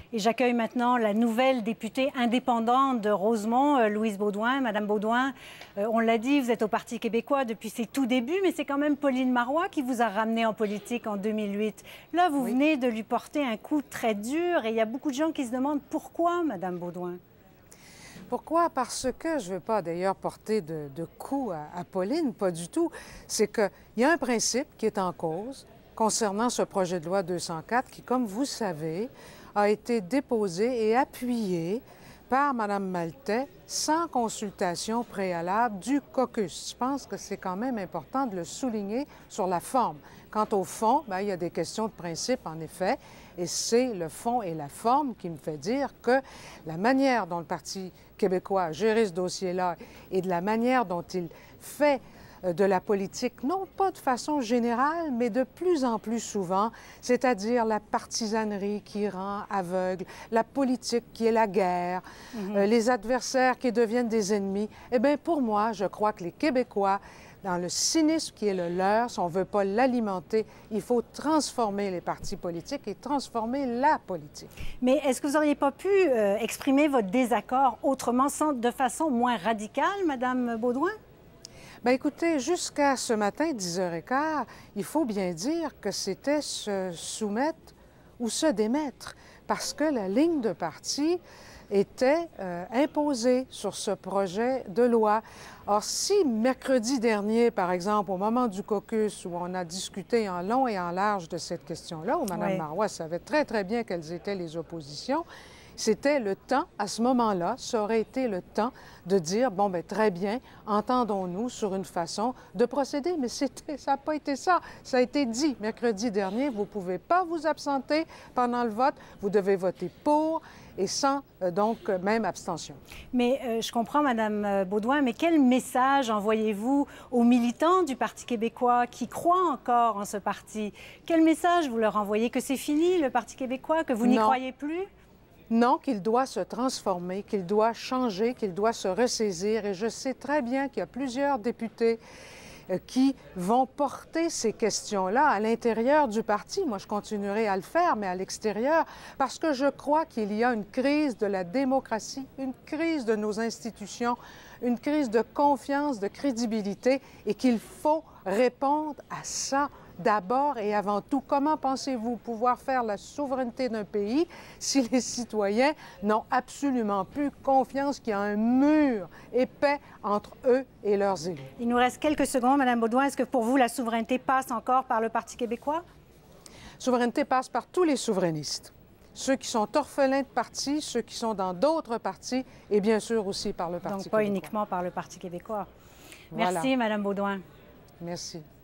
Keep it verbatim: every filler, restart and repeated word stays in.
Et j'accueille maintenant la nouvelle députée indépendante de Rosemont, euh, Louise Beaudoin. Madame Beaudoin, euh, on l'a dit, vous êtes au Parti québécois depuis ses tout débuts, mais c'est quand même Pauline Marois qui vous a ramené en politique en deux mille huit. Là, vous oui. venez de lui porter un coup très dur et il y a beaucoup de gens qui se demandent pourquoi, Madame Beaudoin. Pourquoi? Parce que, je ne veux pas d'ailleurs porter de, de coup à, à Pauline, pas du tout. C'est qu'il y a un principe qui est en cause concernant ce projet de loi deux cent quatre qui, comme vous savez, a été déposé et appuyé par Mme Maltais sans consultation préalable du caucus. Je pense que c'est quand même important de le souligner sur la forme. Quant au fond, bien, il y a des questions de principe, en effet, et c'est le fond et la forme qui me fait dire que la manière dont le Parti québécois a géré ce dossier-là et de la manière dont il fait de la politique, non pas de façon générale, mais de plus en plus souvent, c'est-à-dire la partisanerie qui rend aveugle, la politique qui est la guerre, mm-hmm. euh, les adversaires qui deviennent des ennemis. Eh bien, pour moi, je crois que les Québécois, dans le cynisme qui est le leur, si on ne veut pas l'alimenter, il faut transformer les partis politiques et transformer la politique. Mais est-ce que vous n'auriez pas pu euh, exprimer votre désaccord autrement, sans, de façon moins radicale, Madame Beaudoin? Bien, écoutez, jusqu'à ce matin, dix heures quinze, il faut bien dire que c'était se soumettre ou se démettre, parce que la ligne de parti était euh, imposée sur ce projet de loi. Or, si mercredi dernier, par exemple, au moment du caucus, où on a discuté en long et en large de cette question-là, où Mme oui. Marois savait très, très bien quelles étaient les oppositions, c'était le temps, à ce moment-là, ça aurait été le temps de dire, bon, bien, très bien, entendons-nous sur une façon de procéder. Mais c'était, ça n'a pas été ça. Ça a été dit mercredi dernier, vous ne pouvez pas vous absenter pendant le vote, vous devez voter pour et sans, euh, donc, même abstention. Mais euh, je comprends, Mme Beaudoin, mais quel message envoyez-vous aux militants du Parti québécois qui croient encore en ce parti? Quel message vous leur envoyez? Que c'est fini, le Parti québécois, que vous n'y croyez plus? Non, qu'il doit se transformer, qu'il doit changer, qu'il doit se ressaisir. Et je sais très bien qu'il y a plusieurs députés euh, qui vont porter ces questions-là à l'intérieur du parti. Moi, je continuerai à le faire, mais à l'extérieur, parce que je crois qu'il y a une crise de la démocratie, une crise de nos institutions, une crise de confiance, de crédibilité, et qu'il faut répondre à ça d'abord et avant tout. Comment pensez-vous pouvoir faire la souveraineté d'un pays si les citoyens n'ont absolument plus confiance qu'il y a un mur épais entre eux et leurs élus? Il nous reste quelques secondes, Mme Beaudoin. Est-ce que pour vous, la souveraineté passe encore par le Parti québécois? Souveraineté passe par tous les souverainistes. Ceux qui sont orphelins de partis, ceux qui sont dans d'autres partis et bien sûr aussi par le Parti québécois. Donc pas uniquement par le Parti québécois. Voilà. Merci, Mme Beaudoin. Merci.